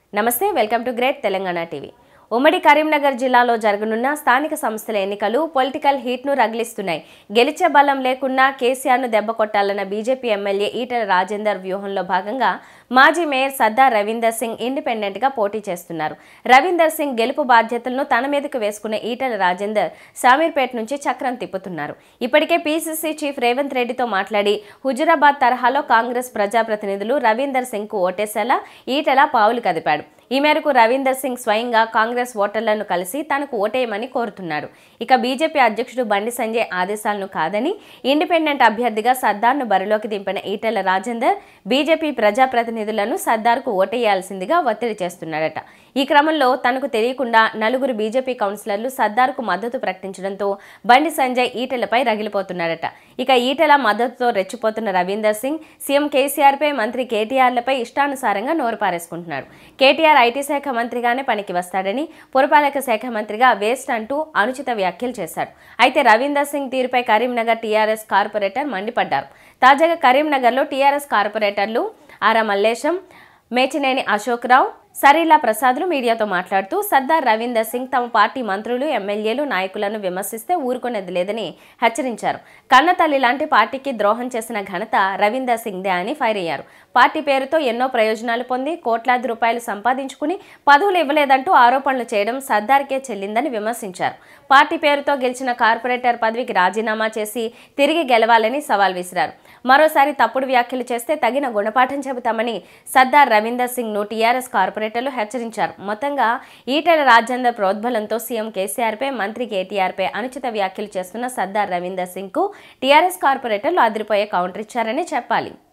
నమస్తే welcome to great Telangana TV. ఉమ్మడి కరీంనగర్ జిల్లాలో జరగనున్న స్థానిక సంస్థల ఎన్నికలు పొలిటికల్ హీట్ను రగిలిస్తున్నాయి. గెలిచే బలం లేకున్నా కేసీఆర్ను దెబ్బకొట్టాలన్న బీజేపీ ఎమ్మెల్యే ఈటెల రాజేందర్ వ్యూహంలో భాగంగా మాజీ మేయర్ సర్దార్ రవీందర్ సింగ్ ఇండిపెండెంట్గా పోటీ చేస్తున్నారు. రవీందర్ సింగ్ గెలుపు బాధ్యతలను తన మీదకు వేసుకున్న ఈటెల రాజేందర్ శామీర్పేట నుంచి చక్రం తిప్పుతున్నారు. ఇప్పటికే పీసీసీ చీఫ్ రేవంత్ రెడ్డితో మాట్లాడి హుజురాబాద్ తరహాలో కాంగ్రెస్ ప్రజాప్రతినిధులు రవీందర్ సింగ్కు ఓటేసేలా ఈటెల పావులు కదిపాడు. ఈ మేరకు రవీందర్ సింగ్ స్వయంగా కాంగ్రెస్ ఓటర్లను కలిసి తనకు ఓటేయమని కోరుతున్నాడు. ఇక బీజేపీ అధ్యక్షుడు బండి సంజయ్ ఆదేశాలను కాదని ఇండిపెండెంట్ అభ్యర్థిగా సర్దార్ను బరిలోకి దింపిన ఈటెల రాజేందర్ బీజేపీ ప్రజాప్రతినిధులను సర్దార్కు ఓటేయాల్సిందిగా ఒత్తిడి చేస్తున్నాడట. ఈ క్రమంలో తనకు తెలియకుండా నలుగురు బీజేపీ కౌన్సిలర్లు సర్దార్కు మద్దతు ప్రకటించడంతో బండి సంజయ్ ఈటెలపై రగిలిపోతున్నాడట. ఇక ఈటెల మద్దతుతో రెచ్చిపోతున్న రవీందర్ సింగ్ సీఎం కేసీఆర్పై, మంత్రి కేటీఆర్లపై ఇష్టానుసారంగా నోరు పారేసుకుంటున్నాడు. కేటీఆర్ ఐటీ శాఖ మంత్రిగానే పనికి వస్తాడని, పురపాలక శాఖ మంత్రిగా వేస్ట్ అంటూ అనుచిత వ్యాఖ్యలు చేశాడు. అయితే రవీందర్ సింగ్ తీరుపై కరీంనగర్ టీఆర్ఎస్ కార్పొరేటర్ మండిపడ్డారు. తాజాగా కరీంనగర్లో టీఆర్ఎస్ కార్పొరేటర్లు ఆరా మల్లేశం, మేచినేని అశోక్ రావు, సరీలా ప్రసాద్లు మీడియాతో మాట్లాడుతూ సర్దార్ రవీందర్ సింగ్ తమ పార్టీ మంత్రులు, ఎమ్మెల్యేలు, నాయకులను విమర్శిస్తే ఊరుకునేది లేదని హెచ్చరించారు. కన్నతల్లి లాంటి పార్టీకి ద్రోహం చేసిన ఘనత రవీందర్ సింగ్దే అని ఫైర్ అయ్యారు. పార్టీ పేరుతో ఎన్నో ప్రయోజనాలు పొంది కోట్లాది రూపాయలు సంపాదించుకుని పదవులు ఇవ్వలేదంటూ ఆరోపణలు చేయడం సర్దార్కే చెల్లిందని విమర్శించారు. పార్టీ పేరుతో గెలిచిన కార్పొరేటర్ పదవికి రాజీనామా చేసి తిరిగి గెలవాలని సవాల్ విసిరారు. మరోసారి తప్పుడు వ్యాఖ్యలు చేస్తే తగిన గుణపాఠం చెబుతామని సర్దార్ రవీందర్ సింగ్ ను టీఆర్ఎస్ కార్పొరేటర్లు హెచ్చరించారు. మొత్తంగా ఈటెల రాజేందర్ ప్రోద్బలంతో సీఎం కేసీఆర్పై, మంత్రి కేటీఆర్పై అనుచిత వ్యాఖ్యలు చేస్తున్న సర్దార్ రవీందర్ సింగ్ కు టీఆర్ఎస్ కార్పొరేటర్లు అదిరిపోయే కౌంటర్ ఇచ్చారని చెప్పాలి.